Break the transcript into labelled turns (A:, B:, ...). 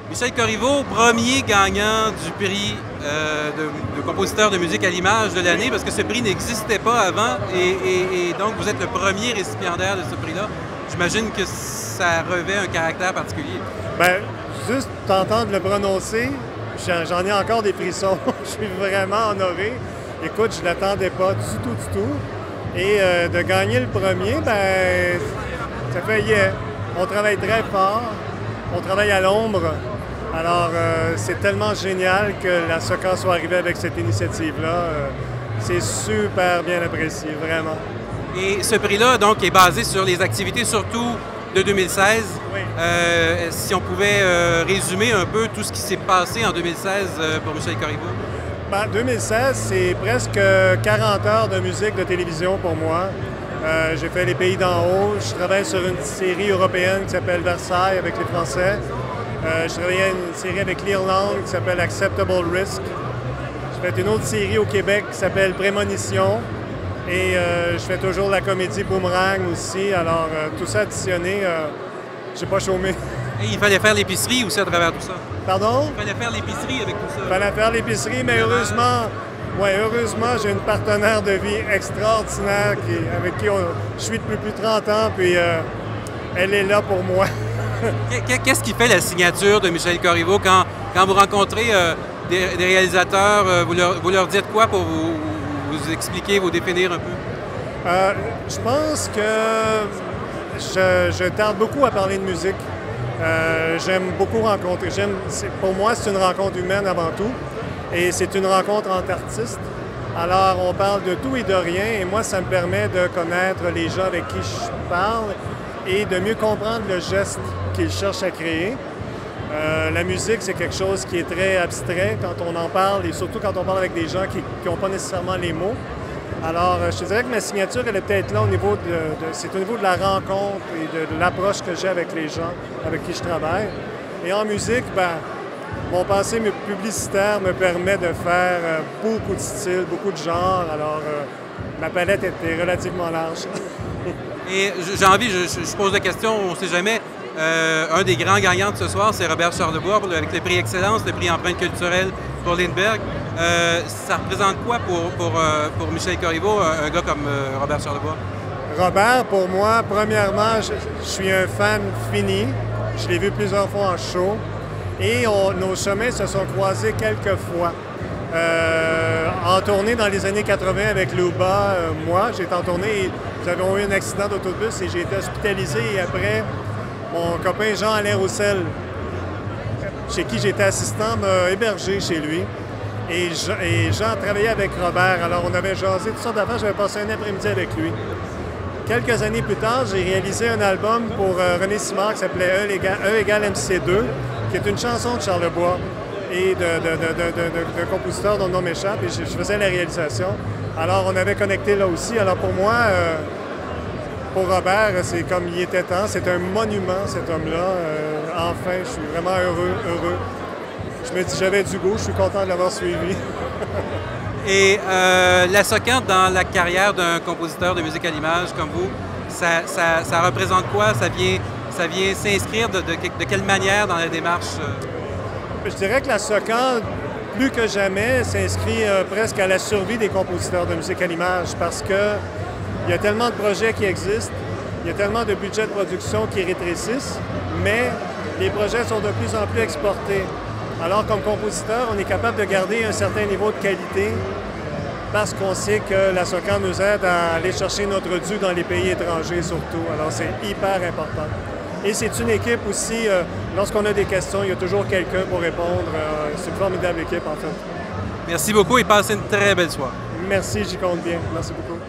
A: Michel Corriveau, premier gagnant du prix de compositeur de musique à l'image de l'année, parce que ce prix n'existait pas avant, et donc vous êtes le premier récipiendaire de ce prix-là. J'imagine que ça revêt un caractère particulier.
B: Bien, juste t'entendre le prononcer, j'en ai encore des frissons. Je suis vraiment honoré. Écoute, je ne l'attendais pas du tout. Et de gagner le premier, ben, ça fait yeah. On travaille très fort, on travaille à l'ombre. Alors, c'est tellement génial que la SOCAN soit arrivée avec cette initiative-là. C'est super bien apprécié, vraiment.
A: Et ce prix-là, donc, est basé sur les activités surtout de 2016.
B: Oui.
A: Si on pouvait résumer un peu tout ce qui s'est passé en 2016 pour Michel Corriveau.
B: Ben, 2016, c'est presque 40 heures de musique de télévision pour moi. J'ai fait Les Pays d'en haut. Je travaille sur une série européenne qui s'appelle Versailles avec les Français. Je travaillais à une série avec l'Irlande qui s'appelle Acceptable Risk. J'ai fait une autre série au Québec qui s'appelle Prémonition. Et je fais toujours la comédie Boomerang aussi. Alors, tout ça additionné, j'ai pas chômé.
A: Et il fallait faire l'épicerie aussi à travers tout ça.
B: Pardon?
A: Il fallait faire l'épicerie avec tout ça.
B: Il fallait faire l'épicerie, mais heureusement, j'ai une partenaire de vie extraordinaire avec qui je suis depuis plus de 30 ans, puis elle est là pour moi.
A: Qu'est-ce qui fait la signature de Michel Corriveau quand vous rencontrez des réalisateurs, vous leur dites quoi pour vous expliquer, vous définir un peu?
B: Je pense que je tarde beaucoup à parler de musique. J'aime beaucoup rencontrer. Pour moi, c'est une rencontre humaine avant tout. Et c'est une rencontre entre artistes. Alors, on parle de tout et de rien. Et moi, ça me permet de connaître les gens avec qui je parle et de mieux comprendre le geste qu'ils cherchent à créer. La musique, c'est quelque chose qui est très abstrait quand on en parle, et surtout quand on parle avec des gens qui n'ont pas nécessairement les mots. Alors, je te dirais que ma signature, elle est peut-être là au niveau c'est au niveau de la rencontre et de l'approche que j'ai avec les gens avec qui je travaille. Et en musique, ben, mon passé publicitaire me permet de faire beaucoup de styles, beaucoup de genres. Alors, ma palette était relativement large.
A: Et j'ai envie, je pose la question, on ne sait jamais. Un des grands gagnants de ce soir, c'est Robert Charlebois avec le prix Excellence, le prix Empreinte culturelle pour Lindbergh. Ça représente quoi pour Michel Corriveau, un gars comme Robert Charlebois?
B: Robert, pour moi, premièrement, je suis un fan fini. Je l'ai vu plusieurs fois en show. Et nos chemins se sont croisés quelques fois. En tournée dans les années 80 avec Luba, moi, j'étais en tournée et nous avons eu un accident d'autobus et j'ai été hospitalisé. Et après, mon copain Jean-Alain Roussel, chez qui j'étais assistant, m'a hébergé chez lui. Et Jean travaillait avec Robert. Alors, on avait jasé toutes sortes d'affaires. J'avais passé un après-midi avec lui. Quelques années plus tard, j'ai réalisé un album pour René Simard qui s'appelait E égale MC2, qui est une chanson de Charlebois et de compositeur dont le nom m'échappe. Et je faisais la réalisation. Alors, on avait connecté là aussi. Alors, pour moi, pour Robert, c'est comme il était temps. C'est un monument, cet homme-là. Enfin, je suis vraiment heureux. Je me dis, j'avais du goût. Je suis content de l'avoir suivi.
A: Et la SOCAN, dans la carrière d'un compositeur de musique à l'image comme vous, ça représente quoi? Ça vient s'inscrire de quelle manière dans la démarche?
B: Je dirais que la SOCAN, plus que jamais, s'inscrit presque à la survie des compositeurs de musique à l'image parce que il y a tellement de projets qui existent, il y a tellement de budgets de production qui rétrécissent, mais les projets sont de plus en plus exportés. Alors, comme compositeur, on est capable de garder un certain niveau de qualité parce qu'on sait que la SOCAN nous aide à aller chercher notre dû dans les pays étrangers surtout. Alors, c'est hyper important. Et c'est une équipe aussi, lorsqu'on a des questions, il y a toujours quelqu'un pour répondre. C'est une formidable équipe, en fait.
A: Merci beaucoup et passez une très belle soirée.
B: Merci, j'y compte bien. Merci beaucoup.